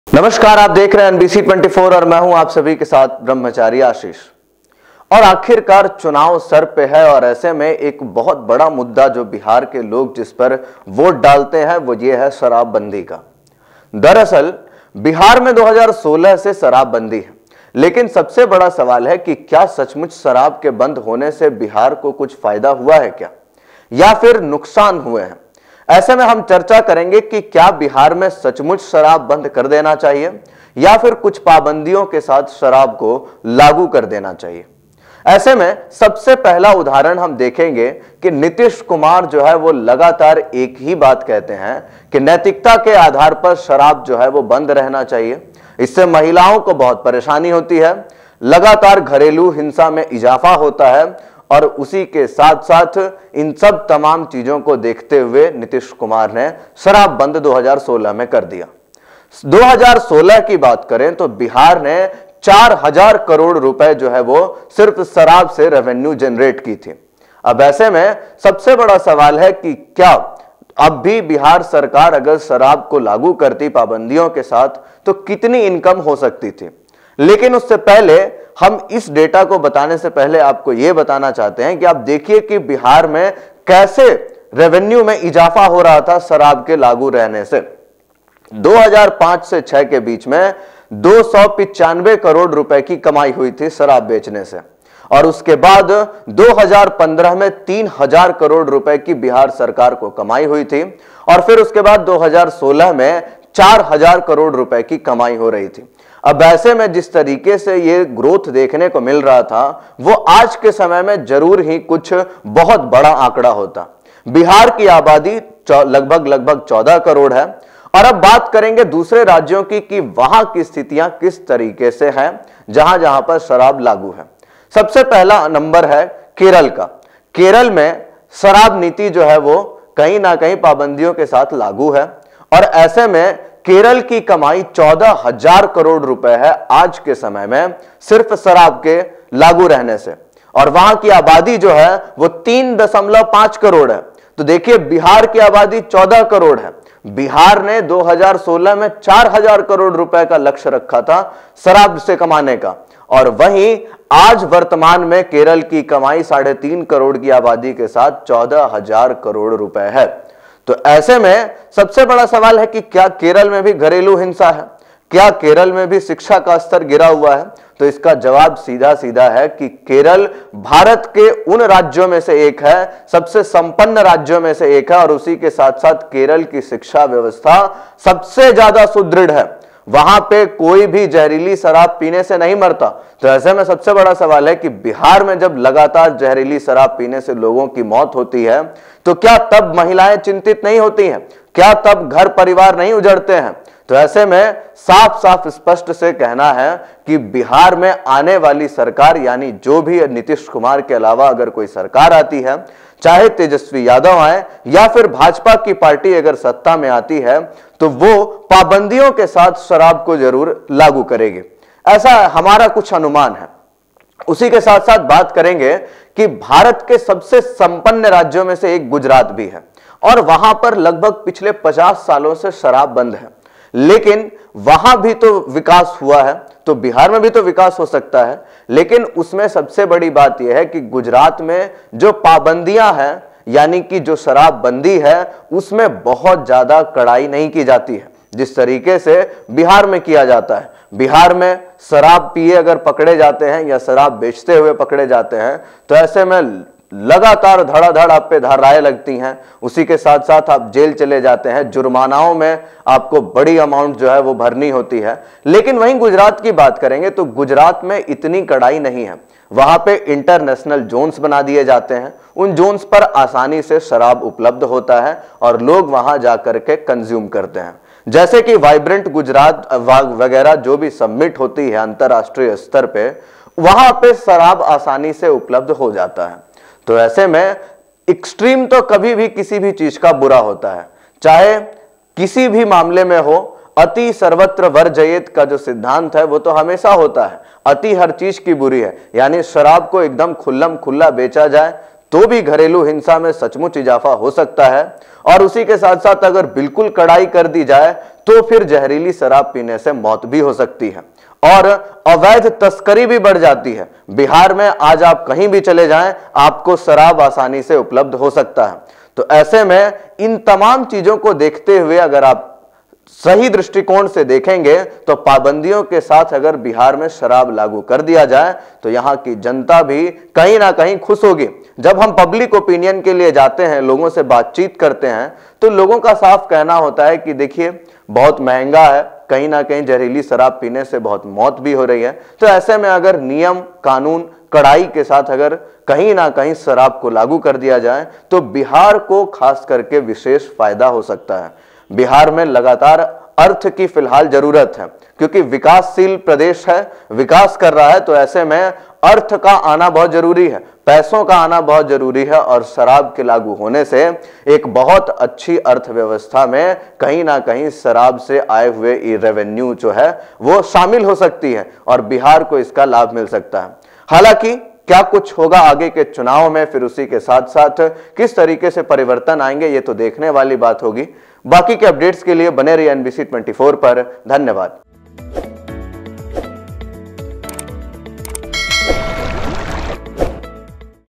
नमस्कार, आप देख रहे हैं NBC 24 और मैं हूं आप सभी के साथ ब्रह्मचारी आशीष। और आखिरकार चुनाव सर पे है और ऐसे में एक बहुत बड़ा मुद्दा जो बिहार के लोग जिस पर वोट डालते हैं वो ये है शराबबंदी का। दरअसल बिहार में 2016 से शराबबंदी है, लेकिन सबसे बड़ा सवाल है कि क्या सचमुच शराब के बंद होने से बिहार को कुछ फायदा हुआ है क्या, या फिर नुकसान हुए हैं। ऐसे में हम चर्चा करेंगे कि क्या बिहार में सचमुच शराब बंद कर देना चाहिए या फिर कुछ पाबंदियों के साथ शराब को लागू कर देना चाहिए। ऐसे में सबसे पहला उदाहरण हम देखेंगे कि नीतीश कुमार जो है वो लगातार एक ही बात कहते हैं कि नैतिकता के आधार पर शराब जो है वो बंद रहना चाहिए। इससे महिलाओं को बहुत परेशानी होती है, लगातार घरेलू हिंसा में इजाफा होता है और उसी के साथ साथ इन सब तमाम चीजों को देखते हुए नीतीश कुमार ने शराब बंद 2016 में कर दिया। 2016 की बात करें तो बिहार ने 4000 करोड़ रुपए जो है वो सिर्फ शराब से रेवेन्यू जनरेट की थी। अब ऐसे में सबसे बड़ा सवाल है कि क्या अब भी बिहार सरकार अगर शराब को लागू करती पाबंदियों के साथ तो कितनी इनकम हो सकती थी। लेकिन उससे पहले हम इस डेटा को बताने से पहले आपको यह बताना चाहते हैं कि आप देखिए कि बिहार में कैसे रेवेन्यू में इजाफा हो रहा था शराब के लागू रहने से। 2005 से 6 के बीच में 295 करोड़ रुपए की कमाई हुई थी शराब बेचने से, और उसके बाद 2015 में 3000 करोड़ रुपए की बिहार सरकार को कमाई हुई थी, और फिर उसके बाद 2016 में 4000 करोड़ रुपए की कमाई हो रही थी। अब ऐसे में जिस तरीके से ये ग्रोथ देखने को मिल रहा था वो आज के समय में जरूर ही कुछ बहुत बड़ा आंकड़ा होता। बिहार की आबादी लगभग 14 करोड़ है। और अब बात करेंगे दूसरे राज्यों की कि वहां की स्थितियां किस तरीके से हैं जहां जहां पर शराब लागू है। सबसे पहला नंबर है केरल का। केरल में शराब नीति जो है वो कहीं ना कहीं पाबंदियों के साथ लागू है, और ऐसे में केरल की कमाई 14,000 करोड़ रुपए है आज के समय में सिर्फ शराब के लागू रहने से, और वहां की आबादी जो है वो 3.5 करोड़ है। तो देखिए बिहार की आबादी 14 करोड़ है। बिहार ने 2016 में 4000 करोड़ रुपए का लक्ष्य रखा था शराब से कमाने का, और वहीं आज वर्तमान में केरल की कमाई 3.5 करोड़ की आबादी के साथ 14,000 करोड़ रुपए है। तो ऐसे में सबसे बड़ा सवाल है कि क्या केरल में भी घरेलू हिंसा है, क्या केरल में भी शिक्षा का स्तर गिरा हुआ है। तो इसका जवाब सीधा सीधा है कि केरल भारत के उन राज्यों में से एक है, सबसे संपन्न राज्यों में से एक है, और उसी के साथ साथ केरल की शिक्षा व्यवस्था सबसे ज्यादा सुदृढ़ है। वहां पे कोई भी जहरीली शराब पीने से नहीं मरता। तो ऐसे में सबसे बड़ा सवाल है कि बिहार में जब लगातार जहरीली शराब पीने से लोगों की मौत होती है तो क्या तब महिलाएं चिंतित नहीं होती हैं, क्या तब घर परिवार नहीं उजड़ते हैं। तो ऐसे में साफ साफ स्पष्ट से कहना है कि बिहार में आने वाली सरकार, यानी जो भी नीतीश कुमार के अलावा अगर कोई सरकार आती है, चाहे तेजस्वी यादव आए या फिर भाजपा की पार्टी अगर सत्ता में आती है, तो वो पाबंदियों के साथ शराब को जरूर लागू करेगी, ऐसा हमारा कुछ अनुमान है। उसी के साथ साथ बात करेंगे कि भारत के सबसे संपन्न राज्यों में से एक गुजरात भी है, और वहां पर लगभग पिछले 50 सालों से शराब बंद है। लेकिन वहां भी तो विकास हुआ है, तो बिहार में भी तो विकास हो सकता है। लेकिन उसमें सबसे बड़ी बात यह है कि गुजरात में जो पाबंदियां हैं, यानी कि जो शराबबंदी है, उसमें बहुत ज्यादा कड़ाई नहीं की जाती है जिस तरीके से बिहार में किया जाता है। बिहार में शराब पिए अगर पकड़े जाते हैं या शराब बेचते हुए पकड़े जाते हैं तो ऐसे में लगातार धड़ाधड़ आप पे धाराएं लगती हैं। उसी के साथ साथ आप जेल चले जाते हैं, जुर्मानाओं में आपको बड़ी अमाउंट जो है वो भरनी होती है। लेकिन वहीं गुजरात की बात करेंगे तो गुजरात में इतनी कड़ाई नहीं है। वहां पे इंटरनेशनल जोन्स बना दिए जाते हैं, उन जोन्स पर आसानी से शराब उपलब्ध होता है और लोग वहां जाकर के कंज्यूम करते हैं। जैसे कि वाइब्रेंट गुजरात वगैरह जो भी सबमिट होती है अंतरराष्ट्रीय स्तर पे, वहां पे शराब आसानी से उपलब्ध हो जाता है। तो ऐसे में एक्सट्रीम तो कभी भी किसी भी चीज का बुरा होता है, चाहे किसी भी मामले में हो। अति सर्वत्र वर्जयेत का जो सिद्धांत है वो तो हमेशा होता है, अति हर चीज की बुरी है। यानी शराब को एकदम खुल्लम खुल्ला बेचा जाए तो भी घरेलू हिंसा में सचमुच इजाफा हो सकता है, और उसी के साथ साथ अगर बिल्कुल कड़ाई कर दी जाए तो फिर जहरीली शराब पीने से मौत भी हो सकती है और अवैध तस्करी भी बढ़ जाती है। बिहार में आज आप कहीं भी चले जाएं, आपको शराब आसानी से उपलब्ध हो सकता है। तो ऐसे में इन तमाम चीजों को देखते हुए अगर आप सही दृष्टिकोण से देखेंगे तो पाबंदियों के साथ अगर बिहार में शराब लागू कर दिया जाए तो यहां की जनता भी कहीं ना कहीं खुश होगी। जब हम पब्लिक ओपिनियन के लिए जाते हैं, लोगों से बातचीत करते हैं, तो लोगों का साफ कहना होता है कि देखिए बहुत महंगा है, कहीं ना कहीं जहरीली शराब पीने से बहुत मौत भी हो रही है। तो ऐसे में अगर नियम कानून कड़ाई के साथ अगर कहीं ना कहीं शराब को लागू कर दिया जाए तो बिहार को खास करके विशेष फायदा हो सकता है। बिहार में लगातार अर्थ की फिलहाल जरूरत है क्योंकि विकासशील प्रदेश है, विकास कर रहा है। तो ऐसे में अर्थ का आना बहुत जरूरी है, पैसों का आना बहुत जरूरी है और शराब के लागू होने से एक बहुत अच्छी अर्थव्यवस्था में कहीं ना कहीं शराब से आए हुए रेवेन्यू जो है वो शामिल हो सकती है और बिहार को इसका लाभ मिल सकता है। हालांकि क्या कुछ होगा आगे के चुनाव में, फिर उसी के साथ साथ किस तरीके से परिवर्तन आएंगे, ये तो देखने वाली बात होगी। बाकी के अपडेट्स के लिए बने रहिए NBC 24 पर। धन्यवाद।